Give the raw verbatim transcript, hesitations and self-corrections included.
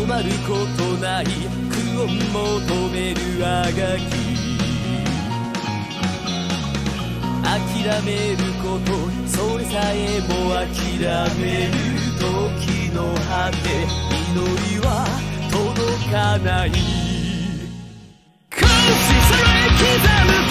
止まることない苦を求めるあがき諦めることそれさえも諦める時の果て祈りは届かない。腰それ刻む